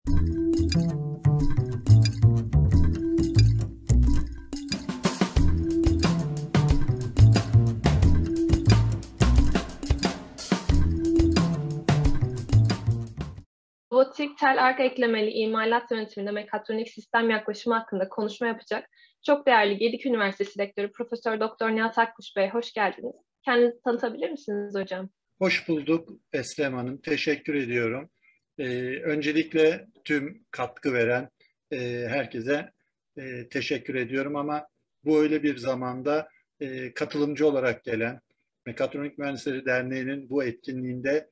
Robotik tel arka eklemeli imalat yönetiminde mekatronik sistem yaklaşımı hakkında konuşma yapacak çok değerli Gedik Üniversitesi Rektörü Profesör Doktor Nihat Akkuş Bey, hoş geldiniz. Kendinizi tanıtabilir misiniz hocam? Hoş bulduk Eslem Hanım. Teşekkür ediyorum. Öncelikle tüm katkı veren herkese teşekkür ediyorum ama bu öyle bir zamanda katılımcı olarak gelen Mekatronik Mühendisleri Derneği'nin bu etkinliğinde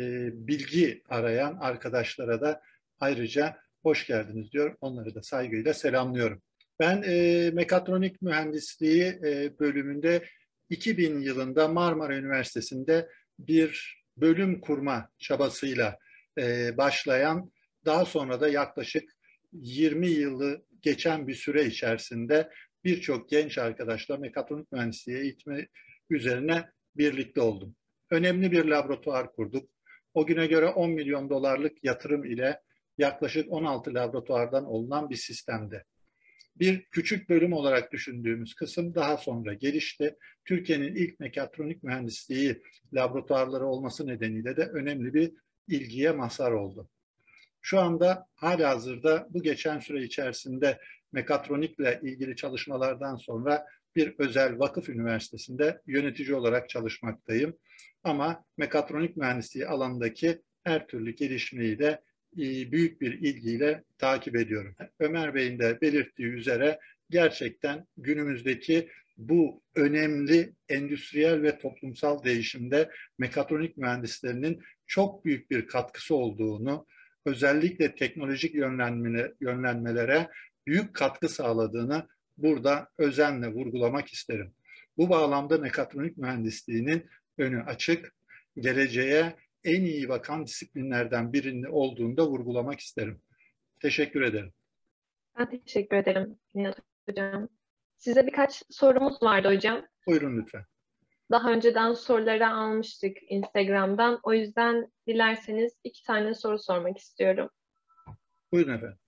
bilgi arayan arkadaşlara da ayrıca hoş geldiniz diyor. Onları da saygıyla selamlıyorum. Ben mekatronik mühendisliği bölümünde 2000 yılında Marmara Üniversitesi'nde bir bölüm kurma çabasıyla başlayan, daha sonra da yaklaşık 20 yılı geçen bir süre içerisinde birçok genç arkadaşla mekatronik mühendisliği eğitimi üzerine birlikte oldum. Önemli bir laboratuvar kurduk. O güne göre 10 milyon dolarlık yatırım ile yaklaşık 16 laboratuvardan olunan bir sistemdi. Bir küçük bölüm olarak düşündüğümüz kısım daha sonra gelişti. Türkiye'nin ilk mekatronik mühendisliği laboratuvarları olması nedeniyle de önemli bir ilgiye mazhar oldu. Şu anda halihazırda bu geçen süre içerisinde mekatronikle ilgili çalışmalardan sonra bir özel vakıf üniversitesinde yönetici olarak çalışmaktayım. Ama mekatronik mühendisliği alanındaki her türlü gelişmeyi de büyük bir ilgiyle takip ediyorum. Ömer Bey'in de belirttiği üzere gerçekten günümüzdeki bu önemli endüstriyel ve toplumsal değişimde mekatronik mühendislerinin çok büyük bir katkısı olduğunu, özellikle teknolojik yönlenmelere büyük katkı sağladığını burada özenle vurgulamak isterim. Bu bağlamda mekatronik mühendisliğinin önü açık, geleceğe en iyi bakan disiplinlerden birinin olduğunu da vurgulamak isterim. Teşekkür ederim. Ben teşekkür ederim Nihat Hocam. Size birkaç sorumuz vardı hocam. Buyurun lütfen. Daha önceden soruları almıştık Instagram'dan. O yüzden dilerseniz 2 tane soru sormak istiyorum. Buyurun efendim.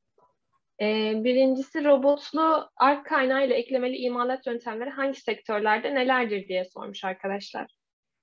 Birincisi, robotlu ark kaynağı ile eklemeli imalat yöntemleri hangi sektörlerde nelerdir diye sormuş arkadaşlar.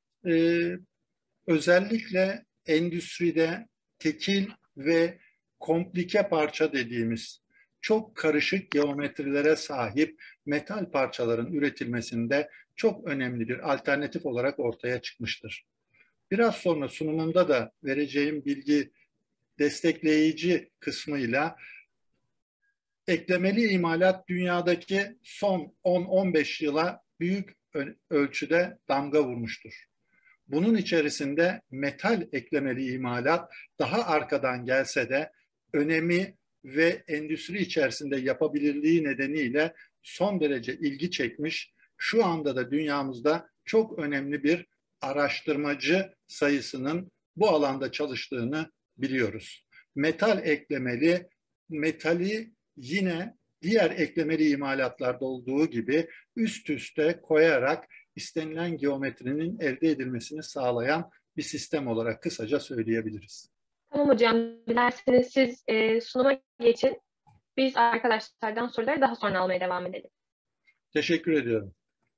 Özellikle endüstride tekil ve komplike parça dediğimiz çok karışık geometrilere sahip metal parçaların üretilmesinde çok önemli bir alternatif olarak ortaya çıkmıştır. Biraz sonra sunumumda da vereceğim bilgi destekleyici kısmıyla eklemeli imalat dünyadaki son 10-15 yıla büyük ölçüde damga vurmuştur. Bunun içerisinde metal eklemeli imalat daha arkadan gelse de önemi ve endüstri içerisinde yapabilirliği nedeniyle son derece ilgi çekmiş. Şu anda da dünyamızda çok önemli bir araştırmacı sayısının bu alanda çalıştığını biliyoruz. Metal eklemeli, metali yine diğer eklemeli imalatlarda olduğu gibi üst üste koyarak istenilen geometrinin elde edilmesini sağlayan bir sistem olarak kısaca söyleyebiliriz. Tamam hocam, dilerseniz siz sunuma geçin. Biz arkadaşlardan soruları daha sonra almaya devam edelim. Teşekkür ediyorum.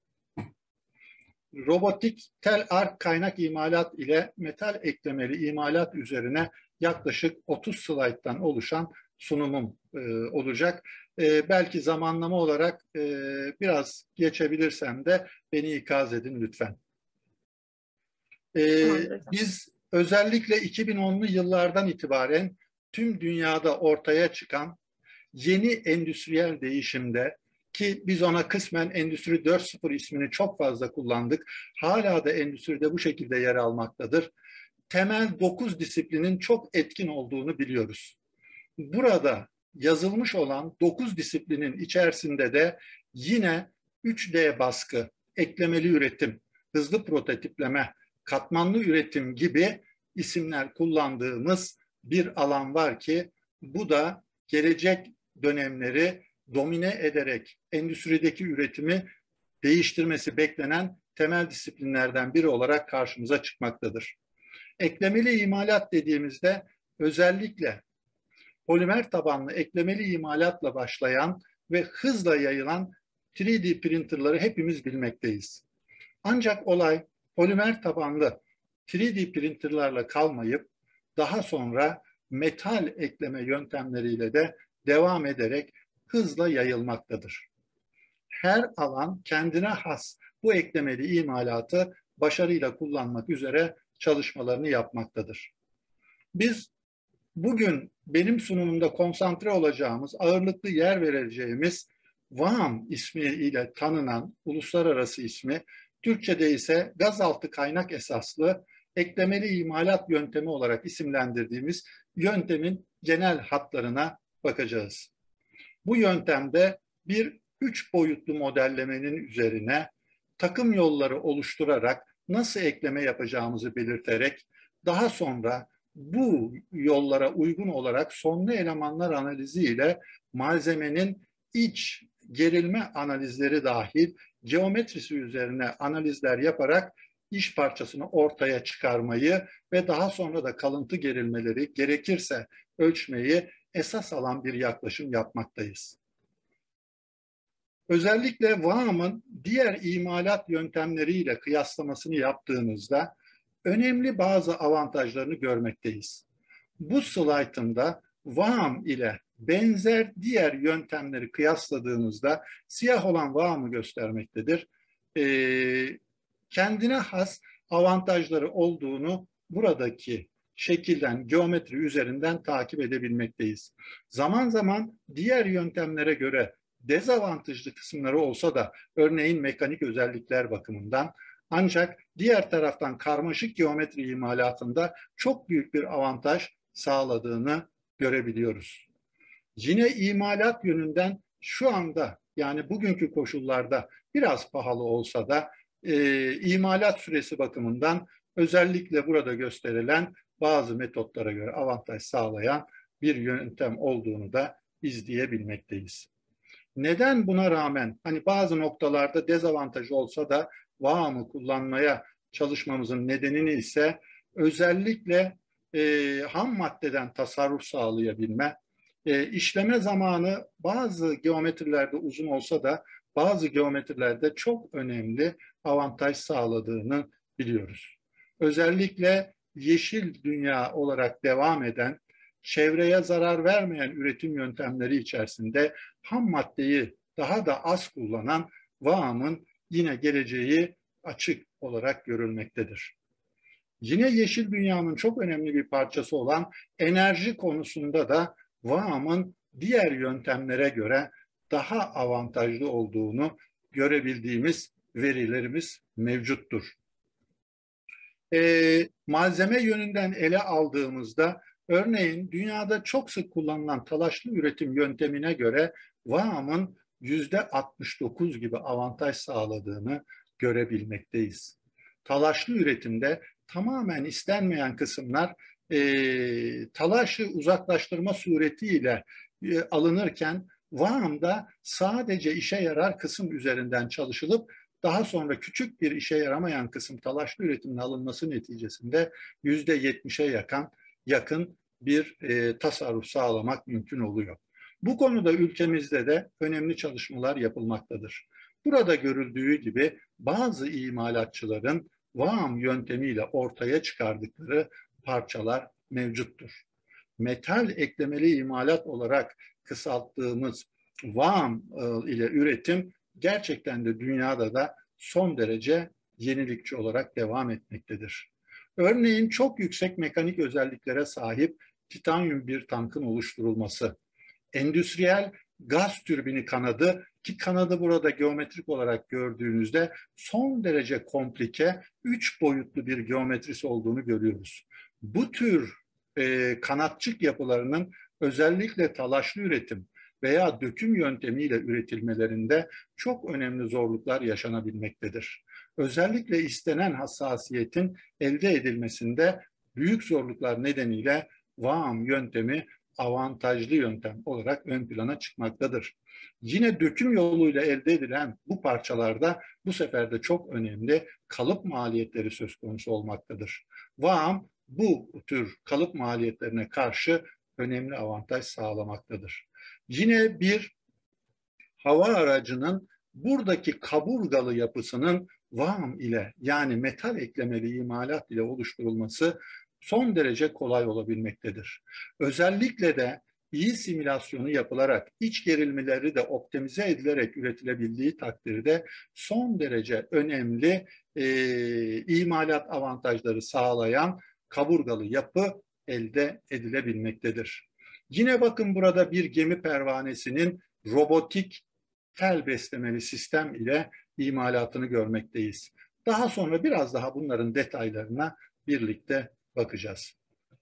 Robotik tel ark kaynak imalat ile metal eklemeli imalat üzerine yaklaşık 30 slayttan oluşan sunumum olacak. Belki zamanlama olarak biraz geçebilirsem de beni ikaz edin lütfen. Biz özellikle 2010'lu yıllardan itibaren tüm dünyada ortaya çıkan yeni endüstriyel değişimde, ki biz ona kısmen Endüstri 4.0 ismini çok fazla kullandık, hala da endüstride bu şekilde yer almaktadır. Temel 9 disiplinin çok etkin olduğunu biliyoruz. Burada yazılmış olan 9 disiplinin içerisinde de yine 3D baskı, eklemeli üretim, hızlı prototipleme, katmanlı üretim gibi isimler kullandığımız bir alan var ki bu da gelecek dönemleri domine ederek endüstrideki üretimi değiştirmesi beklenen temel disiplinlerden biri olarak karşımıza çıkmaktadır. Eklemeli imalat dediğimizde özellikle polimer tabanlı eklemeli imalatla başlayan ve hızla yayılan 3D printerları hepimiz bilmekteyiz. Ancak olay polimer tabanlı 3D printerlarla kalmayıp daha sonra metal ekleme yöntemleriyle de devam ederek hızla yayılmaktadır. Her alan kendine has bu eklemeli imalatı başarıyla kullanmak üzere çalışmalarını yapmaktadır. Biz bugün benim sunumumda konsantre olacağımız, ağırlıklı yer vereceğimiz VAM ismiyle tanınan uluslararası ismi, Türkçe'de ise gazaltı kaynak esaslı eklemeli imalat yöntemi olarak isimlendirdiğimiz yöntemin genel hatlarına bakacağız. Bu yöntemde bir 3 boyutlu modellemenin üzerine takım yolları oluşturarak nasıl ekleme yapacağımızı belirterek daha sonra bu yollara uygun olarak sonlu elemanlar analizi ile malzemenin iç gerilme analizleri dahil geometrisi üzerine analizler yaparak iş parçasını ortaya çıkarmayı ve daha sonra da kalıntı gerilmeleri gerekirse ölçmeyi esas alan bir yaklaşım yapmaktayız. Özellikle VAM'ın diğer imalat yöntemleriyle kıyaslamasını yaptığımızda önemli bazı avantajlarını görmekteyiz. Bu slaytımda VAM ile benzer diğer yöntemleri kıyasladığımızda siyah olan VAM'ı göstermektedir. Kendine has avantajları olduğunu buradaki şekilden, geometri üzerinden takip edebilmekteyiz. Zaman zaman diğer yöntemlere göre dezavantajlı kısımları olsa da örneğin mekanik özellikler bakımından, ancak diğer taraftan karmaşık geometri imalatında çok büyük bir avantaj sağladığını görebiliyoruz. Yine imalat yönünden şu anda yani bugünkü koşullarda biraz pahalı olsa da imalat süresi bakımından özellikle burada gösterilen bazı metotlara göre avantaj sağlayan bir yöntem olduğunu da izleyebilmekteyiz. Neden buna rağmen hani bazı noktalarda dezavantaj olsa da VAM'ı kullanmaya çalışmamızın nedenini ise özellikle ham maddeden tasarruf sağlayabilme, işleme zamanı bazı geometrilerde uzun olsa da bazı geometrilerde çok önemli avantaj sağladığını biliyoruz. Özellikle yeşil dünya olarak devam eden, çevreye zarar vermeyen üretim yöntemleri içerisinde ham maddeyi daha da az kullanan VAM'ın yine geleceği açık olarak görülmektedir. Yine yeşil dünyanın çok önemli bir parçası olan enerji konusunda da VAM'ın diğer yöntemlere göre daha avantajlı olduğunu görebildiğimiz verilerimiz mevcuttur. Malzeme yönünden ele aldığımızda örneğin dünyada çok sık kullanılan talaşlı üretim yöntemine göre VAM'ın %69 gibi avantaj sağladığını görebilmekteyiz. Talaşlı üretimde tamamen istenmeyen kısımlar talaşı uzaklaştırma suretiyle alınırken VAM'da sadece işe yarar kısım üzerinden çalışılıp daha sonra küçük bir işe yaramayan kısım talaşlı üretimin alınması neticesinde %70'e yakın bir tasarruf sağlamak mümkün oluyor. Bu konuda ülkemizde de önemli çalışmalar yapılmaktadır. Burada görüldüğü gibi bazı imalatçıların VAM yöntemiyle ortaya çıkardıkları parçalar mevcuttur. Metal eklemeli imalat olarak kısalttığımız VAM ile üretim gerçekten de dünyada da son derece yenilikçi olarak devam etmektedir. Örneğin çok yüksek mekanik özelliklere sahip titanyum bir tankın oluşturulması, endüstriyel gaz türbini kanadı ki kanadı burada geometrik olarak gördüğünüzde son derece komplike, 3 boyutlu bir geometrisi olduğunu görüyoruz. Bu tür kanatçık yapılarının özellikle talaşlı üretim veya döküm yöntemiyle üretilmelerinde çok önemli zorluklar yaşanabilmektedir. Özellikle istenen hassasiyetin elde edilmesinde büyük zorluklar nedeniyle VAM yöntemi avantajlı yöntem olarak ön plana çıkmaktadır. Yine döküm yoluyla elde edilen bu parçalarda bu sefer de çok önemli kalıp maliyetleri söz konusu olmaktadır. VAM bu tür kalıp maliyetlerine karşı önemli avantaj sağlamaktadır. Yine bir hava aracının buradaki kaburgalı yapısının VAM ile yani metal eklemeli imalat ile oluşturulması son derece kolay olabilmektedir. Özellikle de iyi simülasyonu yapılarak iç gerilmeleri de optimize edilerek üretilebildiği takdirde son derece önemli imalat avantajları sağlayan kaburgalı yapı elde edilebilmektedir. Yine bakın burada bir gemi pervanesinin robotik tel beslemeli sistem ile imalatını görmekteyiz. Daha sonra biraz daha bunların detaylarına birlikte bakacağız.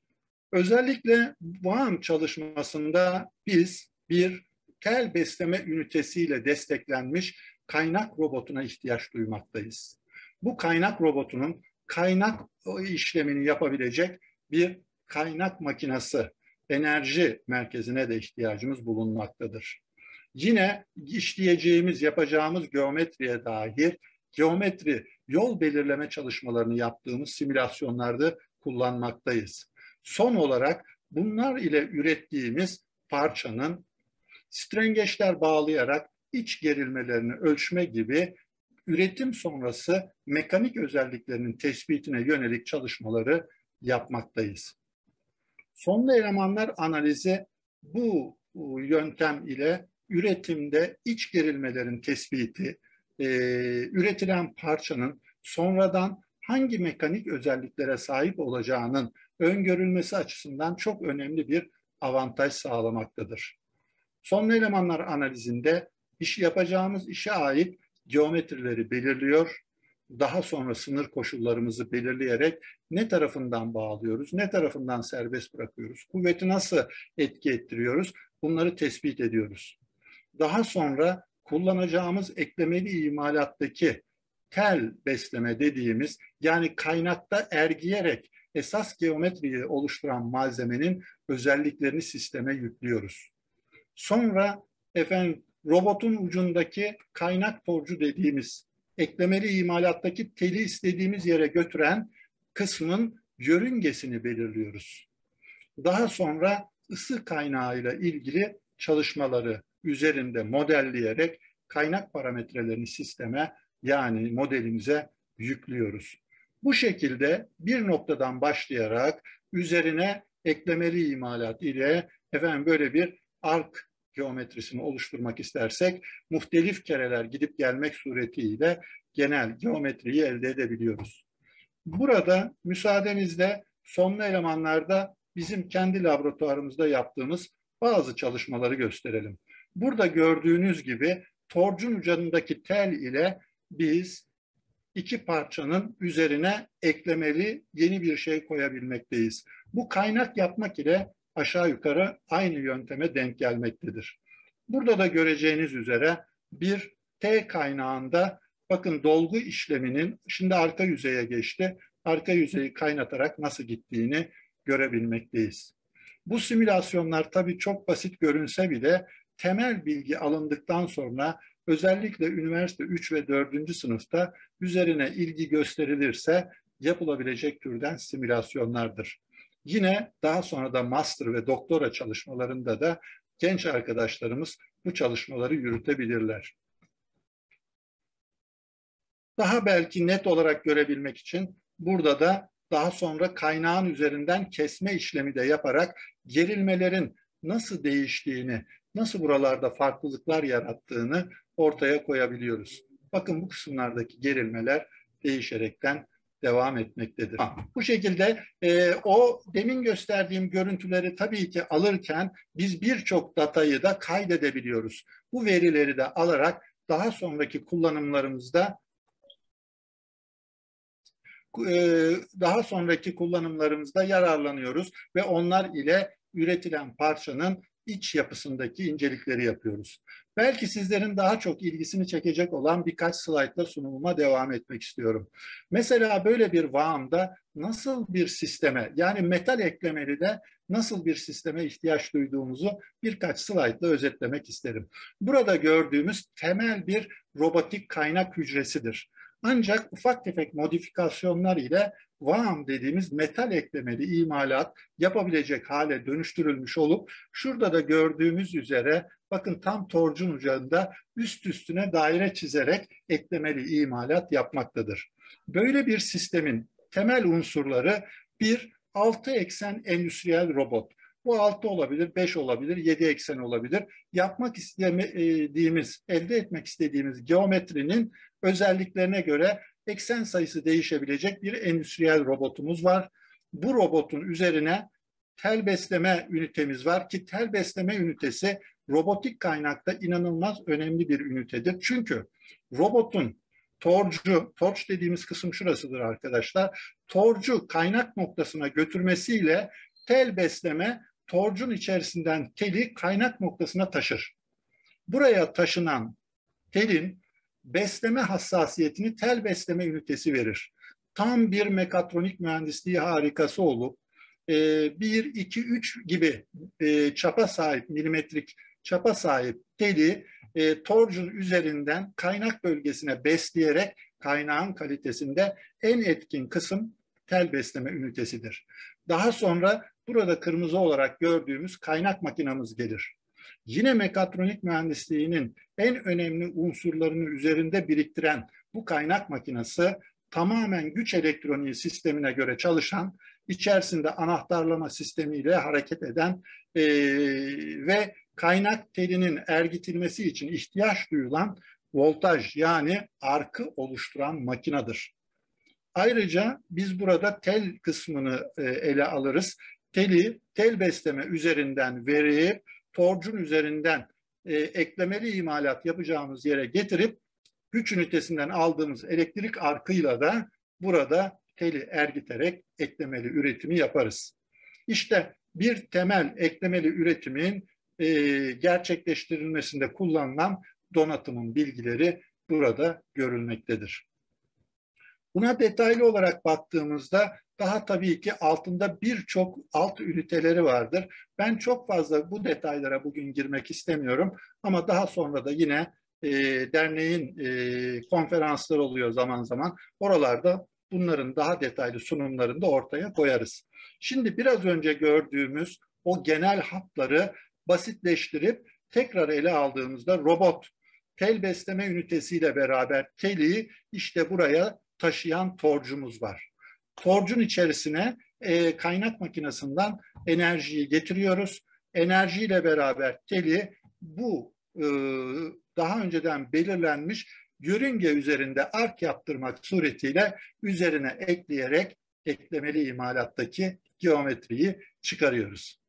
Özellikle VAM çalışmasında biz bir tel besleme ünitesiyle desteklenmiş kaynak robotuna ihtiyaç duymaktayız. Bu kaynak robotunun kaynak işlemini yapabilecek bir kaynak makinesi, enerji merkezine de ihtiyacımız bulunmaktadır. Yine işleyeceğimiz, yapacağımız geometriye dair geometri yol belirleme çalışmalarını yaptığımız simülasyonlarda kullanmaktayız. Son olarak bunlar ile ürettiğimiz parçanın strengeçler bağlayarak iç gerilmelerini ölçme gibi üretim sonrası mekanik özelliklerinin tespitine yönelik çalışmaları yapmaktayız. Sonlu elemanlar analizi bu yöntem ile üretimde iç gerilmelerin tespiti, üretilen parçanın sonradan hangi mekanik özelliklere sahip olacağının öngörülmesi açısından çok önemli bir avantaj sağlamaktadır. Sonlu elemanlar analizinde yapacağımız işe ait geometrileri belirliyor, daha sonra sınır koşullarımızı belirleyerek ne tarafından bağlıyoruz, ne tarafından serbest bırakıyoruz, kuvveti nasıl etki ettiriyoruz, bunları tespit ediyoruz. Daha sonra kullanacağımız eklemeli imalattaki tel besleme dediğimiz yani kaynakta ergiyerek esas geometriyi oluşturan malzemenin özelliklerini sisteme yüklüyoruz. Sonra robotun ucundaki kaynak torcu dediğimiz eklemeli imalattaki teli istediğimiz yere götüren kısmın yörüngesini belirliyoruz. Daha sonra ısı kaynağıyla ilgili çalışmaları üzerinde modelleyerek kaynak parametrelerini sisteme yani modelimize yüklüyoruz. Bu şekilde bir noktadan başlayarak üzerine eklemeli imalat ile böyle bir ark geometrisini oluşturmak istersek muhtelif kereler gidip gelmek suretiyle genel geometriyi elde edebiliyoruz. Burada müsaadenizle sonlu elemanlarda bizim kendi laboratuvarımızda yaptığımız bazı çalışmaları gösterelim. Burada gördüğünüz gibi torcun ucundaki tel ile biz iki parçanın üzerine eklemeli yeni bir şey koyabilmekteyiz. Bu kaynak yapmak ile aşağı yukarı aynı yönteme denk gelmektedir. Burada da göreceğiniz üzere bir T kaynağında bakın dolgu işleminin şimdi arka yüzeye geçti. Arka yüzeyi kaynatarak nasıl gittiğini görebilmekteyiz. Bu simülasyonlar tabii çok basit görünse bile temel bilgi alındıktan sonra özellikle üniversite 3 ve 4. sınıfta üzerine ilgi gösterilirse yapılabilecek türden simülasyonlardır. Yine daha sonra da master ve doktora çalışmalarında da genç arkadaşlarımız bu çalışmaları yürütebilirler. Daha belki net olarak görebilmek için burada da daha sonra kaynağın üzerinden kesme işlemi de yaparak gerilmelerin nasıl değiştiğini, nasıl buralarda farklılıklar yarattığını ortaya koyabiliyoruz. Bakın bu kısımlardaki gerilmeler değişerekten devam etmektedir. Bu şekilde o demin gösterdiğim görüntüleri tabii ki alırken biz birçok datayı da kaydedebiliyoruz. Bu verileri de alarak daha sonraki kullanımlarımızda yararlanıyoruz ve onlar ile üretilen parçanın iç yapısındaki incelikleri yapıyoruz. Belki sizlerin daha çok ilgisini çekecek olan birkaç slaytla sunumuma devam etmek istiyorum. Mesela böyle bir VAM'da nasıl bir sisteme yani metal eklemeli de nasıl bir sisteme ihtiyaç duyduğumuzu birkaç slaytla özetlemek isterim. Burada gördüğümüz temel bir robotik kaynak hücresidir. Ancak ufak tefek modifikasyonlar ile VAM dediğimiz metal eklemeli imalat yapabilecek hale dönüştürülmüş olup şurada da gördüğümüz üzere bakın tam torcun ucunda üst üstüne daire çizerek eklemeli imalat yapmaktadır. Böyle bir sistemin temel unsurları bir 6 eksen endüstriyel robot. Bu 6 olabilir, 5 olabilir, 7 eksen olabilir. Yapmak istediğimiz, elde etmek istediğimiz geometrinin özelliklerine göre eksen sayısı değişebilecek bir endüstriyel robotumuz var. Bu robotun üzerine tel besleme ünitemiz var ki tel besleme ünitesi robotik kaynakta inanılmaz önemli bir ünitedir. Çünkü robotun torç dediğimiz kısım şurasıdır arkadaşlar. Torcu kaynak noktasına götürmesiyle tel besleme torcun içerisinden teli kaynak noktasına taşır. Buraya taşınan telin besleme hassasiyetini tel besleme ünitesi verir. Tam bir mekatronik mühendisliği harikası olup 1, 2, 3 gibi çapa sahip, milimetrik çapa sahip teli torcun üzerinden kaynak bölgesine besleyerek kaynağın kalitesinde en etkin kısım tel besleme ünitesidir. Daha sonra burada kırmızı olarak gördüğümüz kaynak makinamız gelir. Yine mekatronik mühendisliğinin en önemli unsurlarını üzerinde biriktiren bu kaynak makinesi tamamen güç elektroniği sistemine göre çalışan, içerisinde anahtarlama sistemiyle hareket eden ve kaynak telinin ergitilmesi için ihtiyaç duyulan voltaj yani arkı oluşturan makinedir. Ayrıca biz burada tel kısmını ele alırız. Tel besleme üzerinden verip torcun üzerinden eklemeli imalat yapacağımız yere getirip güç ünitesinden aldığımız elektrik arkıyla da burada teli ergiterek eklemeli üretimi yaparız. İşte bir temel eklemeli üretimin gerçekleştirilmesinde kullanılan donatımın bilgileri burada görülmektedir. Buna detaylı olarak baktığımızda daha tabii ki altında birçok alt üniteleri vardır. Ben çok fazla bu detaylara bugün girmek istemiyorum ama daha sonra da yine derneğin konferansları oluyor zaman zaman. Oralarda bunların daha detaylı sunumlarını da ortaya koyarız. Şimdi biraz önce gördüğümüz o genel hatları basitleştirip tekrar ele aldığımızda robot tel besleme ünitesiyle beraber teli işte buraya taşıyan torcumuz var. Torcun içerisine kaynak makinesinden enerjiyi getiriyoruz. Enerjiyle beraber teli bu daha önceden belirlenmiş yörünge üzerinde ark yaptırmak suretiyle üzerine ekleyerek eklemeli imalattaki geometriyi çıkarıyoruz.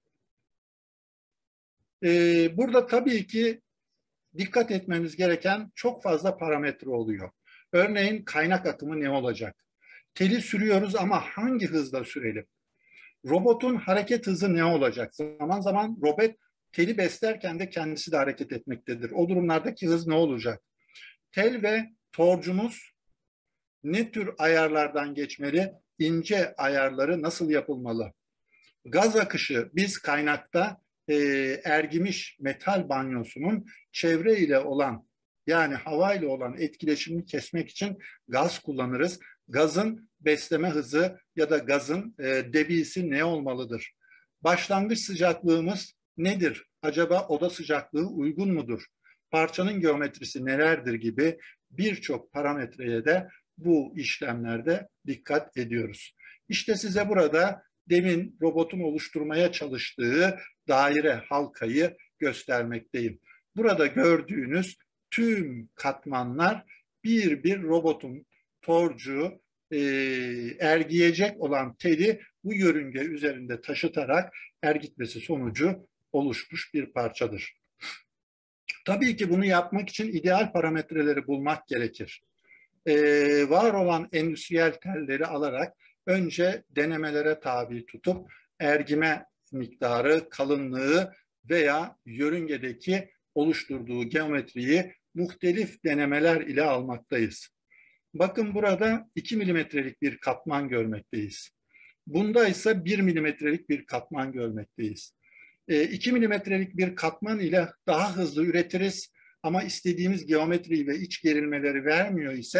Burada tabii ki dikkat etmemiz gereken çok fazla parametre oluyor. Örneğin kaynak akımı ne olacak? Teli sürüyoruz ama hangi hızla sürelim? Robotun hareket hızı ne olacak? Zaman zaman robot teli beslerken de kendisi de hareket etmektedir. O durumlardaki hız ne olacak? Tel ve torcumuz ne tür ayarlardan geçmeli? İnce ayarları nasıl yapılmalı? Gaz akışı biz kaynakta ergimiş metal banyosunun çevre ile olan yani hava ile olan etkileşimini kesmek için gaz kullanırız. Gazın besleme hızı ya da gazın debisi ne olmalıdır? Başlangıç sıcaklığımız nedir? Acaba oda sıcaklığı uygun mudur? Parçanın geometrisi nelerdir gibi birçok parametreye de bu işlemlerde dikkat ediyoruz. İşte size burada demin robotun oluşturmaya çalıştığı daire halkayı göstermekteyim. Burada gördüğünüz tüm katmanlar bir bir robotun torcu ergiyecek olan teli bu yörünge üzerinde taşıtarak ergitmesi sonucu oluşmuş bir parçadır. Tabii ki bunu yapmak için ideal parametreleri bulmak gerekir. Var olan endüstriyel telleri alarak önce denemelere tabi tutup ergime miktarı, kalınlığı veya yörüngedeki oluşturduğu geometriyi muhtelif denemeler ile almaktayız. Bakın burada 2 milimetrelik bir katman görmekteyiz. Bunda ise 1 milimetrelik bir katman görmekteyiz. 2 milimetrelik bir katman ile daha hızlı üretiriz ama istediğimiz geometriyi ve iç gerilmeleri vermiyor ise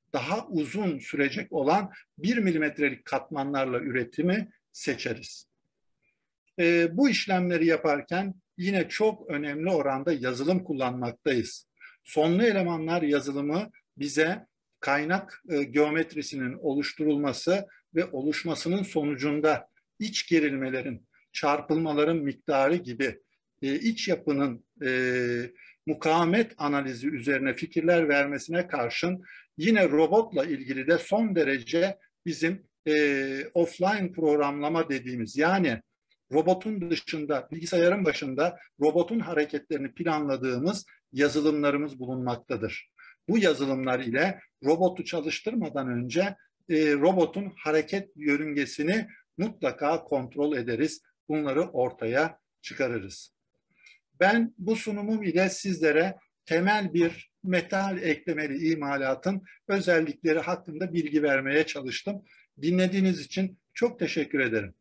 daha uzun sürecek olan 1 milimetrelik katmanlarla üretimi seçeriz. Bu işlemleri yaparken yine çok önemli oranda yazılım kullanmaktayız. Sonlu elemanlar yazılımı bize kaynak geometrisinin oluşturulması ve oluşmasının sonucunda iç gerilmelerin, çarpılmaların miktarı gibi iç yapının mukavemet analizi üzerine fikirler vermesine karşın yine robotla ilgili de son derece bizim offline programlama dediğimiz, yani robotun dışında, bilgisayarın başında robotun hareketlerini planladığımız yazılımlarımız bulunmaktadır. Bu yazılımlar ile robotu çalıştırmadan önce robotun hareket yörüngesini mutlaka kontrol ederiz. Bunları ortaya çıkarırız. Ben bu sunumum ile sizlere temel bir metal eklemeli imalatın özellikleri hakkında bilgi vermeye çalıştım. Dinlediğiniz için çok teşekkür ederim.